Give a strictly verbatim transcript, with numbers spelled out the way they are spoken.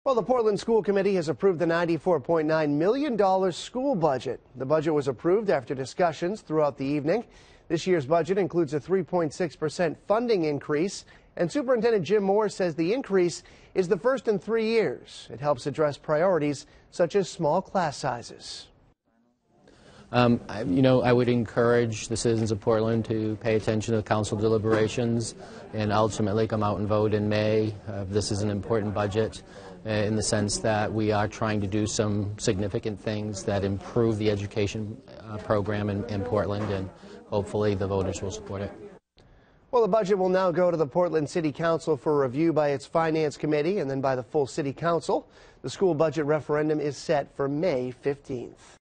Well, the Portland School Committee has approved the ninety-four point nine million dollars school budget. The budget was approved after discussions throughout the evening. This year's budget includes a three point six percent funding increase, and Superintendent Jim Moore says the increase is the first in three years. It helps address priorities such as small class sizes. Um, I, you know, I would encourage the citizens of Portland to pay attention to the council deliberations and ultimately come out and vote in May. Uh, this is an important budget uh, in the sense that we are trying to do some significant things that improve the education uh, program in, in Portland, and hopefully the voters will support it. Well, the budget will now go to the Portland City Council for review by its Finance Committee and then by the full City Council. The school budget referendum is set for May fifteenth.